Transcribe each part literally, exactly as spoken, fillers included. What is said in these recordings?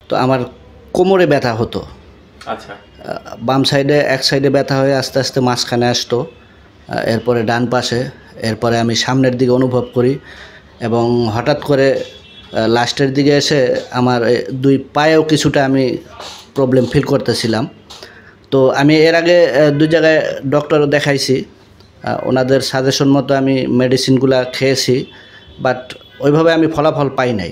তো আমার কোমরে ব্যথা হতো। আচ্ছা, বাম সাইডে এক সাইডে ব্যথা হয়ে আস্তে আস্তে মাঝখানে আসতো, এরপরে ডান পাশে, এরপরে আমি সামনের দিকে অনুভব করি এবং হঠাৎ করে লাস্টের দিকে এসে আমার দুই পায়েও কিছুটা আমি প্রবলেম ফিল করতেছিলাম। তো আমি এর আগে দুই জায়গায় ডক্টর দেখাইছি, ওনাদের সাজেশন মতো আমি মেডিসিনগুলো খেয়েছি, বাট ওইভাবে আমি ফলাফল পাই নাই।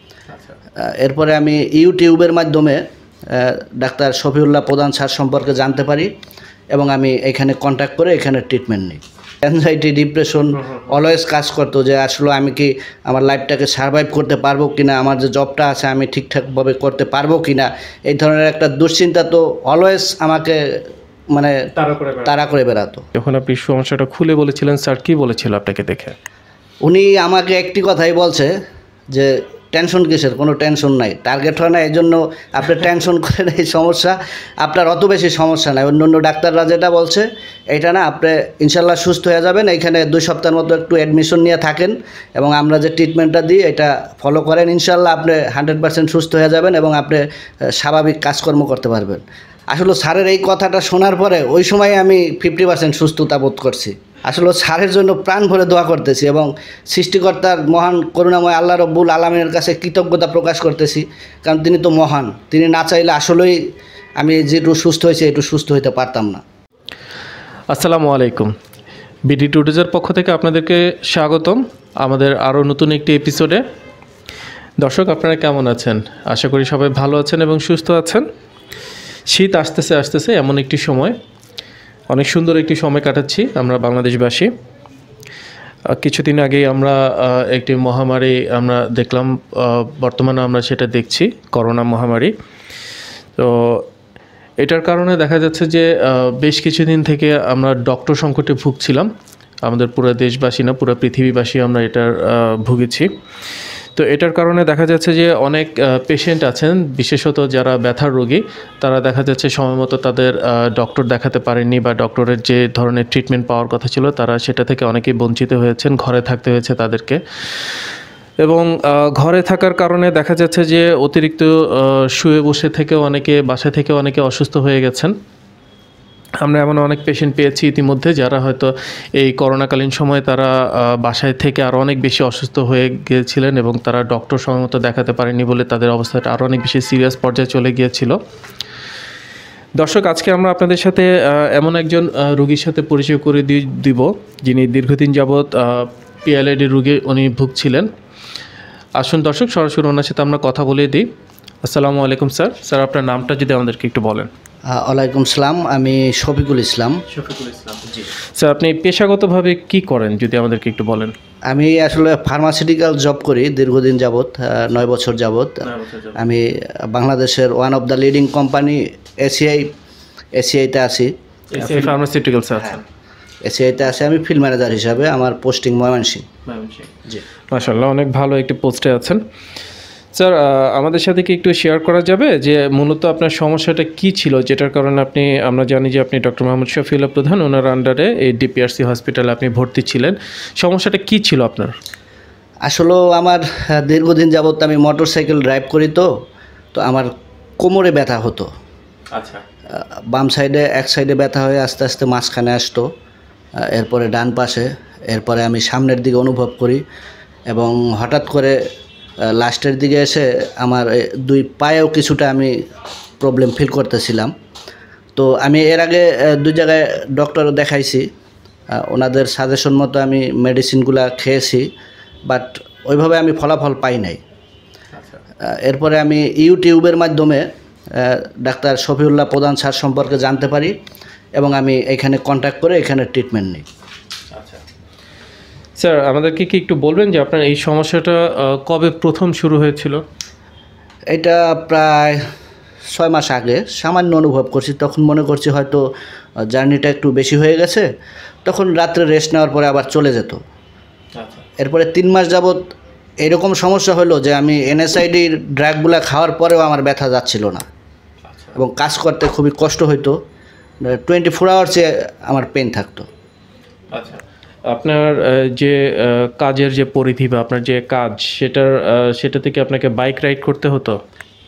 এরপরে আমি ইউটিউবের মাধ্যমে ডাক্তার শফিউল্লাহ প্রধান স্যার সম্পর্কে জানতে পারি এবং আমি এখানে কন্ট্যাক্ট করে এখানে ট্রিটমেন্ট নিই। অ্যাংজাইটি, ডিপ্রেশন অলওয়েজ কাজ করতো যে আসলে আমি কি আমার লাইফটাকে সারভাইভ করতে পারবো কি না, আমার যে জবটা আছে আমি ঠিকঠাকভাবে করতে পারবো কি না, এই ধরনের একটা দুশ্চিন্তা তো অলওয়েজ আমাকে মানে তাড়া করে বেড়াতো। যখন আপনি সমস্যাটা খুলে বলেছিলেন, স্যার কি বলেছিল আপনাকে দেখে? উনি আমাকে একটি কথাই বলছে যে টেনশন কিসের, কোনো টেনশন নাই, টার্গেট হয় না এই জন্য আপনি টেনশন করেন, এই সমস্যা আপনার অত বেশি সমস্যা নাই, অন্য অন্য ডাক্তাররা যেটা বলছে এটা না, আপনি ইনশাল্লাহ সুস্থ হয়ে যাবেন, এইখানে দুই সপ্তাহের মতো একটু অ্যাডমিশন নিয়ে থাকেন এবং আমরা যে ট্রিটমেন্টটা দিই এটা ফলো করেন, ইনশাল্লাহ আপনি হান্ড্রেড পার্সেন্ট সুস্থ হয়ে যাবেন এবং আপনি স্বাভাবিক কাজকর্ম করতে পারবেন। আসলে স্যারের এই কথাটা শোনার পরে ওই সময় আমি ফিফটি পার্সেন্ট সুস্থতা বোধ করছি। আসলে স্যারের জন্য প্রাণ ভরে দোয়া করতেছি এবং সৃষ্টিকর্তার মহান করুণাময় আল্লাহ রব্বুল আলামিনের কাছে কৃতজ্ঞতা প্রকাশ করতেছি, কারণ তিনি তো মহান, তিনি না চাইলে আসলেই আমি যেটু সুস্থ হয়েছে একটু সুস্থ হইতে পারতাম না। আসসালামু আলাইকুম, বিডি টুডেজের পক্ষ থেকে আপনাদেরকে স্বাগতম আমাদের আরও নতুন একটি এপিসোডে। দর্শক, আপনারা কেমন আছেন? আশা করি সবাই ভালো আছেন এবং সুস্থ আছেন। শীত আসতেছে আসতেছে এমন একটি সময়, অনেক সুন্দর একটি সময় কাটাচ্ছি আমরা বাংলাদেশবাসী। কিছুদিন আগেই আমরা একটি মহামারী আমরা দেখলাম, বর্তমানে আমরা সেটা দেখছি, করোনা মহামারী। তো এটার কারণে দেখা যাচ্ছে যে বেশ কিছুদিন থেকে আমরা ডক্টর সংকটে ভুগছিলাম, আমাদের পুরো দেশবাসী না পুরো পৃথিবীবাসী আমরা এটার ভুগেছি। তো এটার কারণে দেখা যাচ্ছে যে অনেক পেশেন্ট আছেন, বিশেষত যারা ব্যথার রোগী, তারা দেখা যাচ্ছে সময়মতো তাদের ডক্টর দেখাতে পারেননি বা ডক্টরের যে ধরনের ট্রিটমেন্ট পাওয়ার কথা ছিল তারা সেটা থেকে অনেকেই বঞ্চিত হয়েছেন, ঘরে থাকতে হয়েছে তাদেরকে। এবং ঘরে থাকার কারণে দেখা যাচ্ছে যে অতিরিক্ত শুয়ে বসে থেকেও অনেকে, বাসা থেকে অনেকে অসুস্থ হয়ে গেছেন। আমরা এমন অনেক পেশেন্ট পেয়েছি ইতিমধ্যে যারা হয়তো এই করোনাকালীন সময়ে তারা বাসায় থেকে আরও অনেক বেশি অসুস্থ হয়ে গিয়েছিলেন এবং তারা ডক্টর সময়মতো দেখাতে পারেনি বলে তাদের অবস্থাটা আরও অনেক বেশি সিরিয়াস পর্যায়ে চলে গিয়েছিল। দর্শক, আজকে আমরা আপনাদের সাথে এমন একজন রোগীর সাথে পরিচয় করে দিব যিনি দীর্ঘদিন যাবৎ পিএলআইডি রোগে উনি ভুগছিলেন। আসুন দর্শক, সরাসরি ওনার সাথে আমরা কথা বলে দিই। আসসালামু আলাইকুম স্যার। স্যার, আপনার নামটা যদি আমাদেরকে একটু বলেন। ওয়ালাইকুম সালাম, আমি শফিকুল ইসলাম। শফিকুল ইসলাম, জি স্যার। আপনি পেশাগতভাবে কি করেন যদি আমাদেরকে একটু বলেন। আমি আসলে ফার্মাসিউটিক্যাল জব করি দীর্ঘদিন যাবৎ, নয় বছর যাবৎ। আমি বাংলাদেশের one of the leading company ACI এসিআইতে আছি। এসিআই ফার্মাসিউটিক্যাল স্যার, এসিআইতে আছি আমি ফিল্ড ম্যানেজার হিসাবে, আমার পোস্টিং ময়মনসিংহ। জি, মাশাআল্লাহ, অনেক ভালো একটি পোস্টে আছেন। স্যার, আমাদের সাথে কি একটু শেয়ার করা যাবে যে মূলত আপনার সমস্যাটা কি ছিল, যেটার কারণে আপনি, আমরা জানি যে আপনি ডক্টর মোহাম্মদ শফিউল্লাহ প্রধান, ওনার আন্ডারে এই ডিপিআরসি হসপিটালে আপনি ভর্তি ছিলেন। সমস্যাটা কি ছিল আপনার? আসলে আমার দীর্ঘদিন যাবৎ আমি মোটর সাইকেল ড্রাইভ করি, তো তো আমার কোমরে ব্যথা হতো। আচ্ছা, বাম সাইডে এক সাইডে ব্যথা হয়ে আস্তে আস্তে মাঝখানে আসতো, এরপরে ডান পাশে, এরপরে আমি সামনের দিকে অনুভব করি এবং হঠাৎ করে লাস্টের দিকে এসে আমার দুই পায়েও কিছুটা আমি প্রবলেম ফিল করতেছিলাম। তো আমি এর আগে দুই জায়গায় ডক্টর দেখাইছি, ওনাদের সাজেশন মতো আমি মেডিসিনগুলো খেয়েছি, বাট ওইভাবে আমি ফলাফল পাই নাই। এরপরে আমি ইউটিউবের মাধ্যমে ডাক্তার শফিউল্লাহ প্রধান স্যার সম্পর্কে জানতে পারি এবং আমি এখানে কন্ট্যাক্ট করে এখানে ট্রিটমেন্ট নিই। স্যার, আমাদেরকে কি একটু বলবেন যে আপনার এই সমস্যাটা কবে প্রথম শুরু হয়েছিল? এটা প্রায় ছয় মাস আগে সামান্য অনুভব করছি, তখন মনে করছি হয়তো জার্নিটা একটু বেশি হয়ে গেছে, তখন রাত্রে রেস্ট নেওয়ার পরে আবার চলে যেত। এরপরে তিন মাস যাবৎ এরকম সমস্যা হলো যে আমি এনএসআইডির ড্রাগগুলো খাওয়ার পরেও আমার ব্যথা যাচ্ছিল না এবং কাজ করতে খুবই কষ্ট হইতো, টোয়েন্টি ফোর আওয়ার্সে আমার পেন থাকতো। আচ্ছা, আপনার যে কাজের যে পরিধি বা আপনার যে কাজ, সেটার সেটা থেকে আপনাকে বাইক রাইড করতে হতো?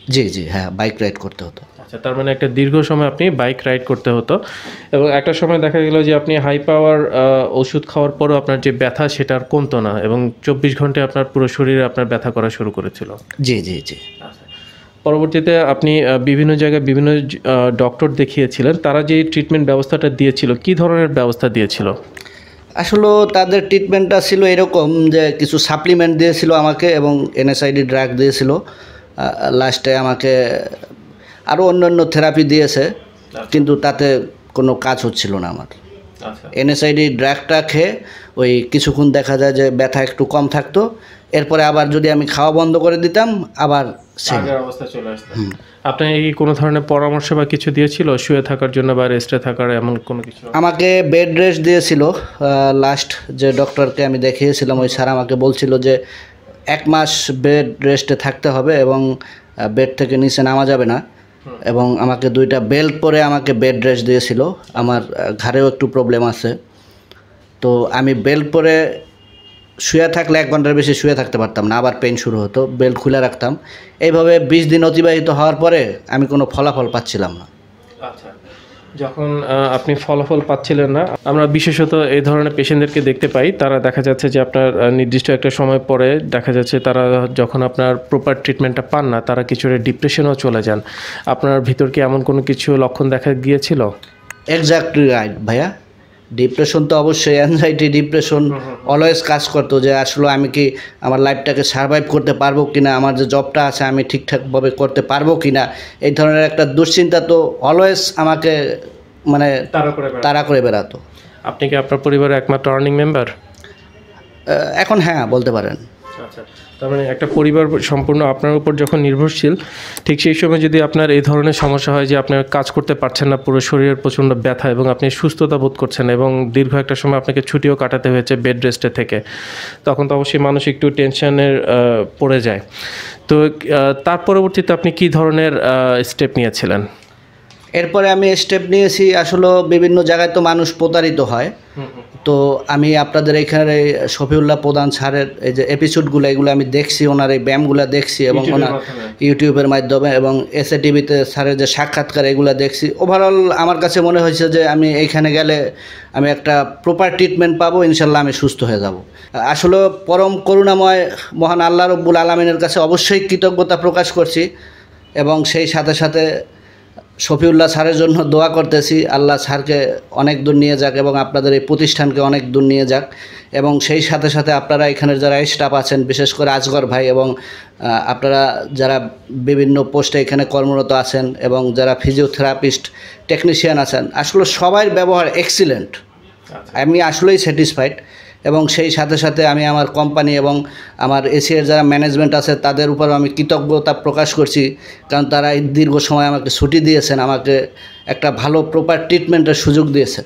জি জি হ্যাঁ, বাইক রাইড করতে হতো। আচ্ছা, তার মানে একটা দীর্ঘ সময় আপনি বাইক রাইড করতে হতো এবং একটা সময় দেখা গেল যে আপনি হাই পাওয়ার ওষুধ খাওয়ার পরও আপনার যে ব্যথা সেটা আর কমতো না এবং চব্বিশ ঘন্টায় আপনার পুরো শরীরে আপনার ব্যথা করা শুরু করেছিল। জি জি জি। আচ্ছা, পরবর্তীতে আপনি আহ, বিভিন্ন জায়গায় বিভিন্ন ডক্টর দেখিয়েছিলেন, তারা যে ট্রিটমেন্ট ব্যবস্থাটা দিয়েছিল কি ধরনের ব্যবস্থা দিয়েছিল? আসলে তাদের ট্রিটমেন্টটা ছিল এরকম যে কিছু সাপ্লিমেন্ট দিয়েছিল আমাকে এবং এনএসআইডি ড্রাগ দিয়েছিল। লাস্টে আমাকে আরও অন্যান্য থেরাপি দিয়েছে, কিন্তু তাতে কোনো কাজ হচ্ছিল না আমার। এনএসআইডি ড্রাগটা খেয়ে ওই কিছুক্ষণ দেখা যায় যে ব্যথা একটু কম থাকতো, এরপরে আবার যদি আমি খাওয়া বন্ধ করে দিতাম আবার আগের অবস্থা চলে আসতো। আপনি কি কোনো ধরনের পরামর্শ বা কিছু দিয়েছিল শুয়ে থাকার জন্য বা রেস্টে থাকার এমন কোনো কিছু? আমাকে বেড রেস্ট দিয়েছিল। লাস্ট যে ডক্টরকে আমি দেখিয়েছিলাম ওই স্যার আমাকে বলছিল যে এক মাস বেড রেস্টে থাকতে হবে এবং বেড থেকে নিচে নামা যাবে না, এবং আমাকে দুইটা বেল্ট পরে আমাকে বেড রেস্ট দিয়েছিল। আমার ঘাড়েও একটু প্রবলেম আছে, তো আমি বেল্ট পরে শুয়ে থাকলে এক ঘন্টার বেশি শুয়ে থাকতে পারতাম না, আবার পেন শুরু হতো, বেল্ট খুলে রাখতাম। এইভাবে বিশ দিন অতিবাহিত হওয়ার পরে আমি কোনো ফলাফল পাচ্ছিলাম না। আচ্ছা, যখন আপনি ফলাফল পাচ্ছিলেন না, আমরা বিশেষত এই ধরনের পেশেন্টদেরকে দেখতে পাই, তারা দেখা যাচ্ছে যে আপনার নির্দিষ্ট একটা সময় পরে দেখা যাচ্ছে তারা যখন আপনার প্রপার ট্রিটমেন্টটা পান না, তারা কিছুটা ডিপ্রেশনেও চলে যান। আপনার ভিতর কি এমন কোনো কিছু লক্ষণ দেখা গিয়েছিল? এক্স্যাক্টলি রাইট ভাইয়া, ডিপ্রেশন তো অবশ্যই, অ্যাংজাইটি ডিপ্রেশন অলওয়েজ কাজ করতো যে আসলে আমি কি আমার লাইফটাকে সার্ভাইভ করতে পারবো কিনা, আমার যে জবটা আছে আমি ঠিকঠাকভাবে করতে পারবো কিনা, এই ধরনের একটা দুশ্চিন্তা তো অলওয়েজ আমাকে মানে তাড়া করে বেড়াতো। আপনি কি আপনার পরিবারের একমাত্র আর্নিং মেম্বার? এখন হ্যাঁ বলতে পারেন। আচ্ছা, তার মানে একটা পরিবার সম্পূর্ণ আপনার উপর যখন নির্ভরশীল, ঠিক সেই সময় যদি আপনার এই ধরনের সমস্যা হয় যে আপনার কাজ করতে পারছেন না, পুরো শরীরের প্রচণ্ড ব্যথা এবং আপনি সুস্থতা বোধ করছেন এবং দীর্ঘ একটা সময় আপনাকে ছুটিও কাটাতে হয়েছে বেড রেস্টে থেকে, তখন তো অবশ্যই মানুষ একটু টেনশনের পড়ে যায়। তো তার পরবর্তীতে আপনি কী ধরনের স্টেপ নিয়েছিলেন? এরপরে আমি স্টেপ নিয়েছি, আসলে বিভিন্ন জায়গায় তো মানুষ প্রতারিত হয়, তো আমি আপনাদের এখানে শফিউল্লাহ প্রধান স্যারের এই যে এপিসোডগুলো এগুলো আমি দেখছি, ওনার এই ব্যায়ামগুলো দেখছি এবং ওনার ইউটিউবের মাধ্যমে এবং এসএ টিভিতে স্যারের যে সাক্ষাৎকার এগুলো দেখছি। ওভারঅল আমার কাছে মনে হয়েছে যে আমি এইখানে গেলে আমি একটা প্রপার ট্রিটমেন্ট পাবো, ইনশাল্লাহ আমি সুস্থ হয়ে যাব। আসলে পরম করুণাময় মহান আল্লাহ রব্বুল আলমিনের কাছে অবশ্যই কৃতজ্ঞতা প্রকাশ করছি এবং সেই সাথে সাথে শফিউল্লাহ স্যারের জন্য দোয়া করতেছি, আল্লাহ স্যারকে অনেক দূর নিয়ে যাক এবং আপনাদের এই প্রতিষ্ঠানকে অনেক দূর নিয়ে যাক। এবং সেই সাথে সাথে আপনারা এখানের যারা স্টাফ আছেন, বিশেষ করে আজগর ভাই এবং আপনারা যারা বিভিন্ন পোস্টে এখানে কর্মরত আছেন এবং যারা ফিজিওথেরাপিস্ট টেকনিশিয়ান আছেন, আসলে সবার ব্যবহার এক্সিলেন্ট। আমি আসলেই স্যাটিসফাইড এবং সেই সাথে সাথে আমি আমার কোম্পানি এবং আমার এশিয়ার যারা ম্যানেজমেন্ট আছে তাদের উপর আমি কৃতজ্ঞতা প্রকাশ করছি, কারণ তারা এই দীর্ঘ সময় আমাকে ছুটি দিয়েছেন, আমাকে একটা ভালো প্রপার ট্রিটমেন্টের সুযোগ দিয়েছেন।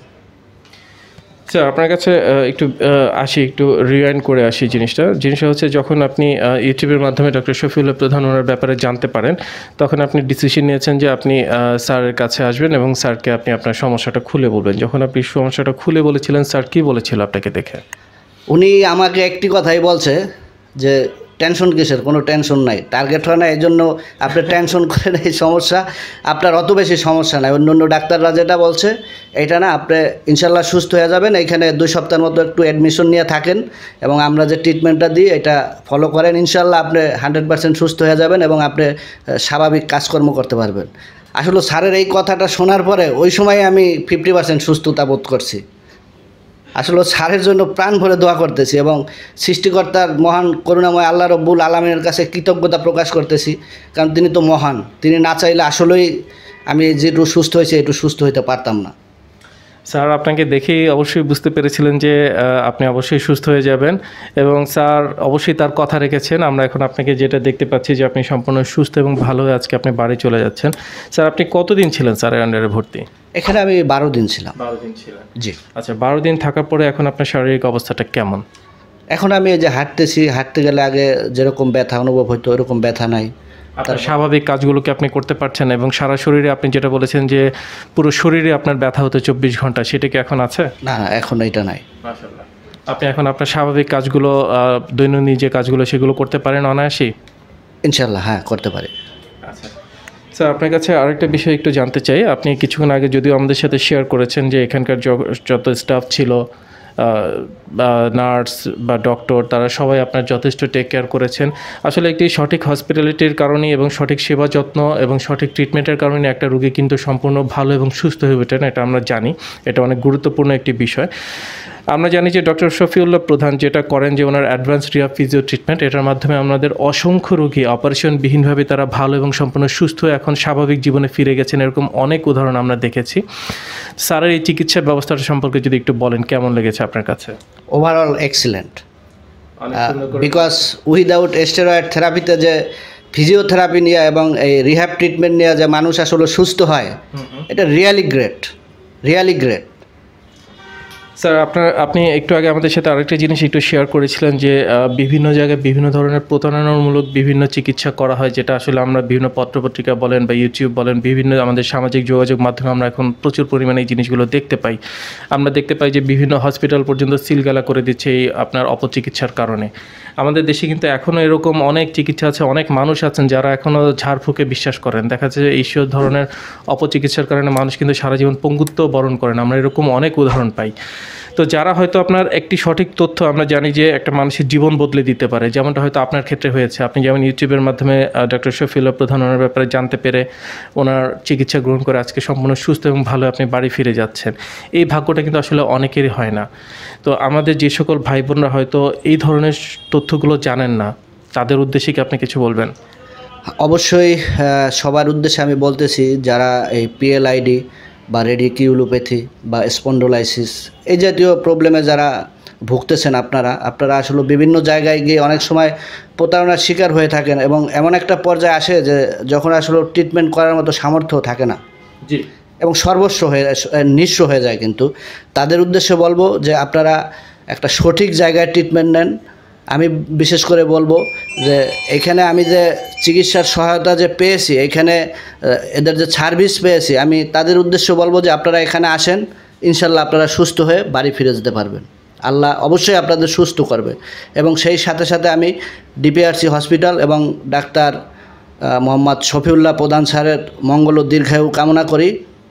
স্যার, আপনার কাছে একটু আসি, একটু রিওয়াইন্ড করে আসি জিনিসটা জিনিসটা হচ্ছে যখন আপনি ইউটিউবের মাধ্যমে ডক্টর শফিউল্লাহ প্রধান ওনার ব্যাপারে জানতে পারেন, তখন আপনি ডিসিশন নিয়েছেন যে আপনি স্যারের কাছে আসবেন এবং স্যারকে আপনি আপনার সমস্যাটা খুলে বলবেন। যখন আপনি সমস্যাটা খুলে বলেছিলেন, স্যার কী বলেছিল আপনাকে দেখে? উনি আমাকে একটি কথাই বলছে যে টেনশন কিসের, কোনো টেনশন নাই, টার্গেট হয় না, এই জন্য আপনি টেনশন করেন, এই সমস্যা আপনার অত বেশি সমস্যা নাই। অন্য অন্য ডাক্তাররা যেটা বলছে এটা না, আপনি ইনশাল্লাহ সুস্থ হয়ে যাবেন, এইখানে দুই সপ্তাহের মতো একটু অ্যাডমিশন নিয়ে থাকেন এবং আমরা যে ট্রিটমেন্টটা দিই এটা ফলো করেন, ইনশাল্লাহ আপনি হান্ড্রেড পার্সেন্ট সুস্থ হয়ে যাবেন এবং আপনি স্বাভাবিক কাজকর্ম করতে পারবেন। আসলে স্যারের এই কথাটা শোনার পরে ওই সময় আমি ফিফটি পার্সেন্ট সুস্থতা বোধ করছি। আসলে স্যারের জন্য প্রাণ ভরে দোয়া করতেছি এবং সৃষ্টিকর্তার মহান করুণাময় আল্লাহ রব্বুল আলমিনের কাছে কৃতজ্ঞতা প্রকাশ করতেছি, কারণ তিনি তো মহান, তিনি না চাইলে আসলেই আমি যেটু সুস্থ হয়েছি একটু সুস্থ হইতে পারতাম না। স্যার আপনাকে দেখেই অবশ্যই বুঝতে পেরেছিলেন যে আপনি অবশ্যই সুস্থ হয়ে যাবেন এবং স্যার অবশ্যই তার কথা রেখেছেন। আমরা এখন আপনাকে যেটা দেখতে পাচ্ছি যে আপনি সম্পূর্ণ সুস্থ এবং ভালো হয়ে আজকে আপনি বাড়ি চলে যাচ্ছেন। স্যার, আপনি কতদিন ছিলেন স্যারের আন্ডারে ভর্তি? এখানে আমি বারো দিন ছিলাম। বারো দিন ছিলেন? জি। আচ্ছা, বারো দিন থাকার পরে এখন আপনার শারীরিক অবস্থাটা কেমন? এখন আমি এই যে হাঁটতেছি, হাঁটতে গেলে আগে যেরকম ব্যথা অনুভব হতো ওরকম ব্যথা নাই। আপনার স্বাভাবিক কাজগুলোকে আপনি করতে পারছেন এবং সারা শরীরে আপনি যেটা বলেছেন যে পুরো শরীরে আপনার ব্যথা হতো চব্বিশ ঘন্টা, সেটা কি এখন আছে? না না, এখন এটা নাই। মাশাআল্লাহ। আপনি এখন আপনার স্বাভাবিক কাজগুলো, দৈনন্দিন যে কাজগুলো সেগুলো করতে পারেন অনায়াসেই? ইনশাল্লাহ হ্যাঁ, করতে পারি। আচ্ছা স্যার, আপনার কাছে আরেকটা বিষয় একটু জানতে চাই। আপনি কিছুক্ষণ আগে যদিও আমাদের সাথে শেয়ার করেছেন যে এখানকার য- যত স্টাফ ছিল, বা নার্স বা ডক্টর, তারা সবাই আপনার যথেষ্ট টেক কেয়ার করেছেন। আসলে একটি সঠিক হসপিটালিটির কারণেই এবং সঠিক সেবা যত্ন এবং সঠিক ট্রিটমেন্টের কারণে একটা রোগী কিন্তু সম্পূর্ণ ভালো এবং সুস্থ হয়ে ওঠেন, এটা আমরা জানি। এটা অনেক গুরুত্বপূর্ণ একটি বিষয়। আমরা জানি যে ডক্টর শফিউল্লাহ প্রধান যেটা করেন যে ওনার অ্যাডভান্স রিহাব ফিজিও ট্রিটমেন্ট, এটার মাধ্যমে আমাদের অসংখ্য রোগী অপারেশনবিহীনভাবে তারা ভালো এবং সম্পূর্ণ সুস্থ হয়ে এখন স্বাভাবিক জীবনে ফিরে গেছেন। এরকম অনেক উদাহরণ আমরা দেখেছি। স্যারের এই চিকিৎসা ব্যবস্থাটা সম্পর্কে যদি একটু বলেন, কেমন লেগেছে আপনার কাছে? Overall excellent, because without steroid থেরাপিতে যে ফিজিওথেরাপি নিয়ে এবং এই রিহ্যাব ট্রিটমেন্ট নিয়ে যে মানুষ আসলে সুস্থ হয়, এটা really great, really great. Sir, আপনার আপনি একটু আগে আমাদের সাথে আরেকটা জিনিস একটু শেয়ার করেছিলেন যে বিভিন্ন জায়গায় বিভিন্ন ধরনের প্রতারণামূলক বিভিন্ন চিকিৎসা করা হয়, যেটা আসলে আমরা বিভিন্ন পত্রপত্রিকা বলেন বা ইউটিউব বলেন, বিভিন্ন আমাদের সামাজিক যোগাযোগ মাধ্যমে আমরা এখন প্রচুর পরিমাণে এই জিনিসগুলো দেখতে পাই। আমরা দেখতে পাই যে বিভিন্ন হসপিটাল পর্যন্ত সিলগালা করে দিচ্ছে এই আপনার অপচিকিৎসার কারণে। আমাদের দেশে কিন্তু এখনও এরকম অনেক চিকিৎসা আছে, অনেক মানুষ আছেন যারা এখনও ঝাড়ফুঁকে বিশ্বাস করেন। দেখা যাচ্ছে যে এইসব ধরনের অপচিকিৎসার কারণে মানুষ কিন্তু সারা জীবন পঙ্গুত্ব বরণ করেন। আমরা এরকম অনেক উদাহরণ পাই। তো যারা হয়তো আপনার একটি সঠিক তথ্য, আমরা জানি যে একটা মানুষের জীবন বদলে দিতে পারে, যেমনটা হয়তো আপনার ক্ষেত্রে হয়েছে। আপনি যেমন ইউটিউবের মাধ্যমে ডক্টর শফিউল্লাহ প্রধান ওনার ব্যাপারে জানতে পেরে ওনার চিকিৎসা গ্রহণ করে আজকে সম্পূর্ণ সুস্থ এবং ভালো আপনি বাড়ি ফিরে যাচ্ছেন। এই ভাগ্যটা কিন্তু আসলে অনেকেরই হয় না। তো আমাদের যে সকল ভাই বোনরা হয়তো এই ধরনের তথ্যগুলো জানেন না, তাদের উদ্দেশ্যে কি আপনি কিছু বলবেন? অবশ্যই সবার উদ্দেশ্যে আমি বলতেছি, যারা এই পিএলআইডি বা রেডিকিউলোপ্যাথি বা স্পন্ডোলাইসিস এই জাতীয় প্রবলেমে যারা ভুগতেছেন, আপনারা আপনারা আসলে বিভিন্ন জায়গায় গিয়ে অনেক সময় প্রতারণার শিকার হয়ে থাকেন এবং এমন একটা পর্যায়ে আসে যে যখন আসলে ট্রিটমেন্ট করার মতো সামর্থ্য থাকে না, জি, এবং সর্বস্ব হয়ে নিঃস্ব হয়ে যায়। কিন্তু তাদের উদ্দেশ্যে বলবো যে আপনারা একটা সঠিক জায়গায় ট্রিটমেন্ট নেন। আমি বিশেষ করে বলবো যে এখানে আমি যে চিকিৎসার সহায়তা যে পেয়েছি, এখানে এদের যে সার্ভিস পেয়েছি, আমি তাদের উদ্দেশ্যে বলবো যে আপনারা এখানে আসেন, ইনশাল্লাহ আপনারা সুস্থ হয়ে বাড়ি ফিরে যেতে পারবেন। আল্লাহ অবশ্যই আপনাদের সুস্থ করবে। এবং সেই সাথে সাথে আমি ডিপিআরসি হসপিটাল এবং ডাক্তার মোহাম্মদ শফিউল্লাহ প্রধান স্যারের মঙ্গল ও দীর্ঘায়ু কামনা করি।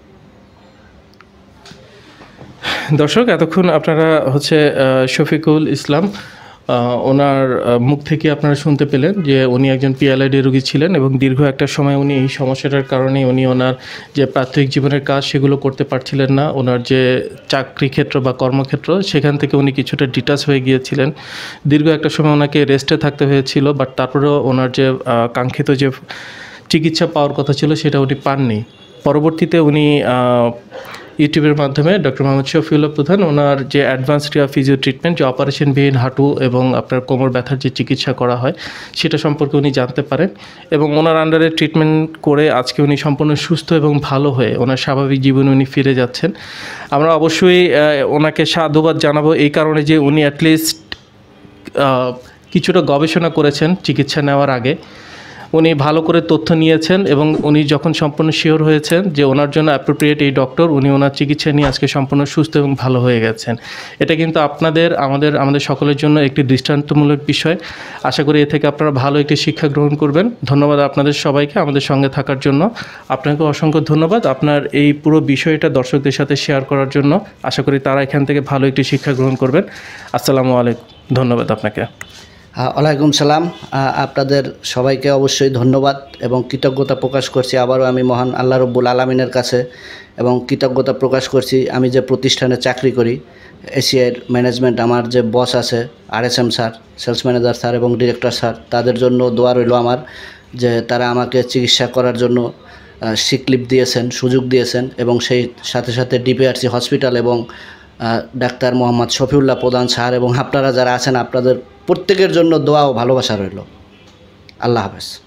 দর্শক, এতক্ষণ আপনারা হচ্ছে শফিকুল ইসলাম ওনার মুখ থেকে আপনারা শুনতে পেলেন যে উনি একজন পিএলআইডি রোগী ছিলেন এবং দীর্ঘ একটা সময় উনি এই সমস্যাটার কারণে উনি ওনার যে প্রাথমিক জীবনের কাজ সেগুলো করতে পারছিলেন না। ওনার যে চাকরি ক্ষেত্র বা কর্মক্ষেত্র, সেখান থেকে উনি কিছুটা ডিটাচ হয়ে গিয়েছিলেন। দীর্ঘ একটা সময় ওনাকে রেস্টে থাকতে হয়েছিল, বাট তারপরেও ওনার যে কাঙ্ক্ষিত যে চিকিৎসা পাওয়ার কথা ছিল সেটা উনি পাননি। পরবর্তীতে উনি ইউটিউবের মাধ্যমে ডক্টর মোহাম্মদ শফিউল্লাহ প্রধান ওনার যে অ্যাডভান্স রিহ্যাব ফিজিও ট্রিটমেন্ট, যে অপারেশনবিহীন হাঁটু এবং আপনার কোমর ব্যথার যে চিকিৎসা করা হয় সেটা সম্পর্কে উনি জানতে পারেন এবং ওনার আন্ডারে ট্রিটমেন্ট করে আজকে উনি সম্পূর্ণ সুস্থ এবং ভালো হয়ে ওনার স্বাভাবিক জীবনে উনি ফিরে যাচ্ছেন। আমরা অবশ্যই ওনাকে সাধুবাদ জানাবো এই কারণে যে উনি অ্যাটলিস্ট কিছুটা গবেষণা করেছেন চিকিৎসা নেওয়ার আগে। উনি ভালো করে তথ্য নিয়েছেন এবং উনি যখন সম্পূর্ণ শিওর হয়েছেন যে ওনার জন্য অ্যাপ্রোপ্রিয়েট এই ডক্টর, উনি ওনার চিকিৎসা নিয়ে আজকে সম্পূর্ণ সুস্থ এবং ভালো হয়ে গেছেন। এটা কিন্তু আপনাদের আমাদের আমাদের সকলের জন্য একটি দৃষ্টান্তমূলক বিষয়। আশা করি এ থেকে আপনারা ভালো একটি শিক্ষা গ্রহণ করবেন। ধন্যবাদ আপনাদের সবাইকে আমাদের সঙ্গে থাকার জন্য। আপনাকে অসংখ্য ধন্যবাদ আপনার এই পুরো বিষয়টা দর্শকদের সাথে শেয়ার করার জন্য। আশা করি তারা এখান থেকে ভালো একটি শিক্ষা গ্রহণ করবেন। আসসালামু আলাইকুম, ধন্যবাদ আপনাকে। ওয়ালাইকুম সালাম। আপনাদের সবাইকে অবশ্যই ধন্যবাদ এবং কৃতজ্ঞতা প্রকাশ করছি আবারও আমি মহান আল্লাহ রব্বুল আলমিনের কাছে, এবং কৃতজ্ঞতা প্রকাশ করছি আমি যে প্রতিষ্ঠানে চাকরি করি, এশিয়ার ম্যানেজমেন্ট, আমার যে বস আছে R S M sir, sales manager sir এবং ডিরেক্টর স্যার, তাদের জন্য দোয়া রইল আমার, যে তারা আমাকে চিকিৎসা করার জন্য স্বীকৃতি দিয়েছেন, সুযোগ দিয়েছেন। এবং সেই সাথে সাথে ডিপিআরসি হসপিটাল এবং ডাক্তার মোহাম্মদ শফিউল্লাহ প্রধান স্যার এবং আপনারা যারা আছেন, আপনাদের প্রত্যেকের জন্য দোয়া ও ভালোবাসা রইল। আল্লাহ হাফেজ।